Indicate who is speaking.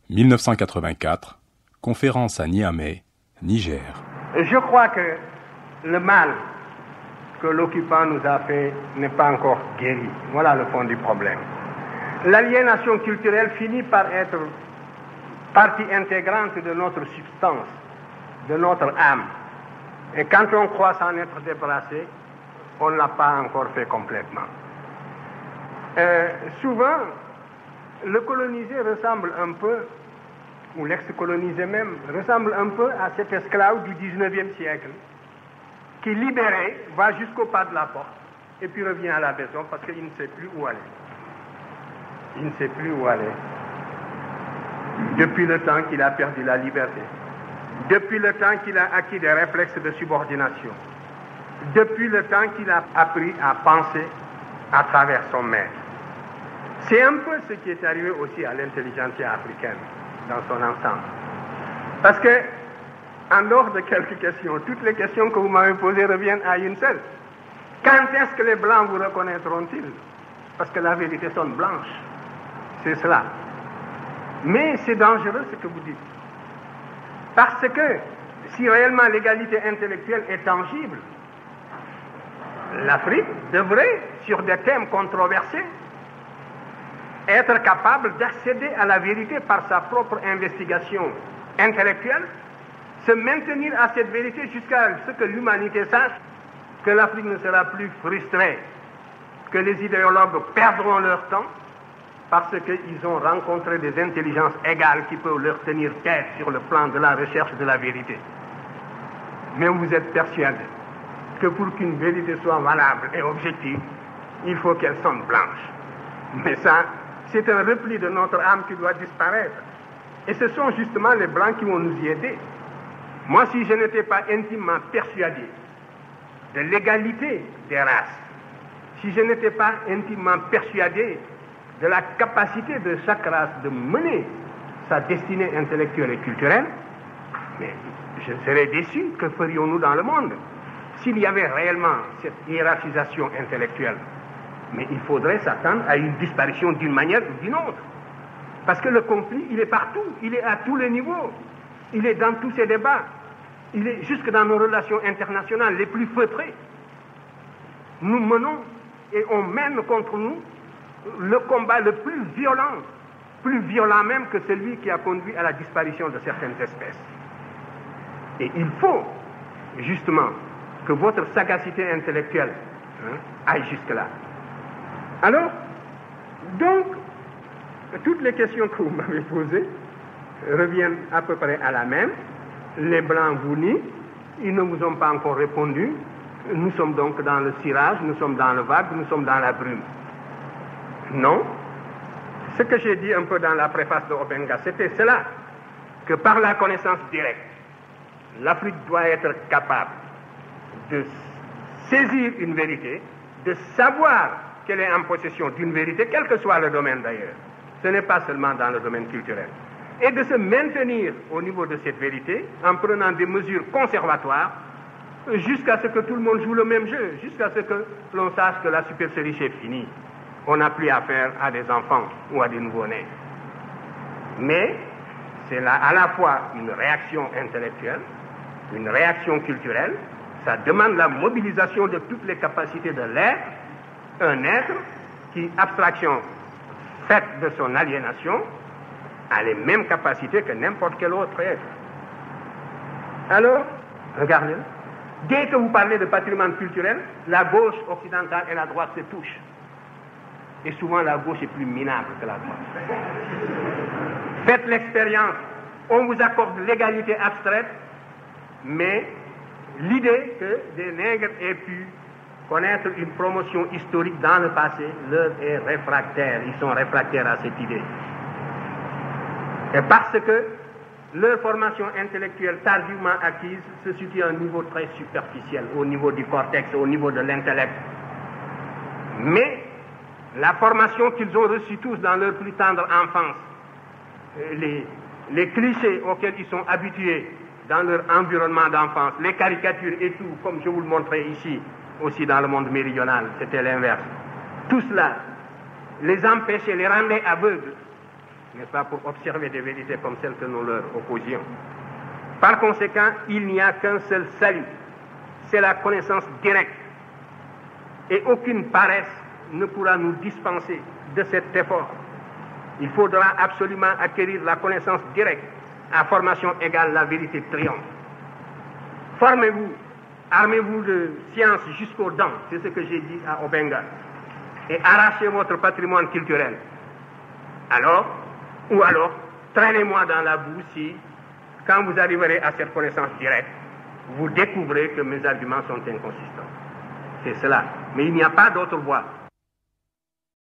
Speaker 1: 1984, conférence à Niamey, Niger.
Speaker 2: Je crois que le mal que l'occupant nous a fait n'est pas encore guéri. Voilà le fond du problème. L'aliénation culturelle finit par être partie intégrante de notre substance, de notre âme. Et quand on croit s'en être débarrassé, on ne l'a pas encore fait complètement. Souvent, le colonisé ressemble un peu, ou l'ex-colonisé même, ressemble un peu à cet esclave du 19e siècle, qui, libéré, va jusqu'au pas de la porte, et puis revient à la maison parce qu'il ne sait plus où aller. Il ne sait plus où aller. Depuis le temps qu'il a perdu la liberté, depuis le temps qu'il a acquis des réflexes de subordination, depuis le temps qu'il a appris à penser à travers son maître. C'est un peu ce qui est arrivé aussi à l'intelligentsia africaine dans son ensemble. Parce que, en dehors de quelques questions, toutes les questions que vous m'avez posées reviennent à une seule. Quand est-ce que les Blancs vous reconnaîtront-ils? Parce que la vérité sonne blanche. C'est cela. Mais c'est dangereux ce que vous dites. Parce que si réellement l'égalité intellectuelle est tangible, l'Afrique devrait, sur des thèmes controversés, être capable d'accéder à la vérité par sa propre investigation intellectuelle, se maintenir à cette vérité jusqu'à ce que l'humanité sache que l'Afrique ne sera plus frustrée, que les idéologues perdront leur temps parce qu'ils ont rencontré des intelligences égales qui peuvent leur tenir tête sur le plan de la recherche de la vérité. Mais vous êtes persuadé que pour qu'une vérité soit valable et objective, il faut qu'elle sonne blanche. Mais ça, c'est un repli de notre âme qui doit disparaître. Et ce sont justement les Blancs qui vont nous y aider. Moi, si je n'étais pas intimement persuadé de l'égalité des races, si je n'étais pas intimement persuadé de la capacité de chaque race de mener sa destinée intellectuelle et culturelle, mais je serais déçu. Que ferions-nous dans le monde s'il y avait réellement cette hiérarchisation intellectuelle? Mais il faudrait s'attendre à une disparition d'une manière ou d'une autre. Parce que le conflit, il est partout, il est à tous les niveaux, il est dans tous ces débats, il est jusque dans nos relations internationales les plus feutrées. Nous menons et on mène contre nous le combat le plus violent même que celui qui a conduit à la disparition de certaines espèces. Et il faut justement que votre sagacité intellectuelle aille jusque-là. Alors, donc, toutes les questions que vous m'avez posées reviennent à peu près à la même. Les Blancs vous nient, ils ne vous ont pas encore répondu. Nous sommes donc dans le cirage, nous sommes dans le vague, nous sommes dans la brume. Non. Ce que j'ai dit un peu dans la préface de Obenga, c'était cela, que par la connaissance directe, l'Afrique doit être capable de saisir une vérité, de savoir qu'elle est en possession d'une vérité, quel que soit le domaine d'ailleurs. Ce n'est pas seulement dans le domaine culturel. Et de se maintenir au niveau de cette vérité en prenant des mesures conservatoires jusqu'à ce que tout le monde joue le même jeu, jusqu'à ce que l'on sache que la supercherie est finie. On n'a plus affaire à des enfants ou à des nouveau-nés. Mais c'est là à la fois une réaction intellectuelle, une réaction culturelle. Ça demande la mobilisation de toutes les capacités de l'être, un être qui, abstraction faite de son aliénation, a les mêmes capacités que n'importe quel autre être. Alors, regardez, dès que vous parlez de patrimoine culturel, la gauche occidentale et la droite se touchent. Et souvent, la gauche est plus minable que la droite. Faites l'expérience. On vous accorde l'égalité abstraite, mais l'idée que des nègres aient pu connaître une promotion historique dans le passé leur est réfractaire. Ils sont réfractaires à cette idée. Et parce que leur formation intellectuelle tardivement acquise se situe à un niveau très superficiel, au niveau du cortex, au niveau de l'intellect. Mais la formation qu'ils ont reçue tous dans leur plus tendre enfance, les clichés auxquels ils sont habitués dans leur environnement d'enfance, les caricatures et tout, comme je vous le montrais ici, aussi dans le monde méridional, c'était l'inverse. Tout cela les empêchait, les rendait aveugles, n'est-ce pas, pour observer des vérités comme celles que nous leur opposions. Par conséquent, il n'y a qu'un seul salut, c'est la connaissance directe. Et aucune paresse ne pourra nous dispenser de cet effort. Il faudra absolument acquérir la connaissance directe. À formation égale, la vérité triomphe. Formez-vous, armez-vous de science jusqu'aux dents, c'est ce que j'ai dit à Obenga, et arrachez votre patrimoine culturel. Alors, traînez-moi dans la boue si, quand vous arriverez à cette connaissance directe, vous découvrez que mes arguments sont inconsistants. C'est cela. Mais il n'y a pas d'autre voie.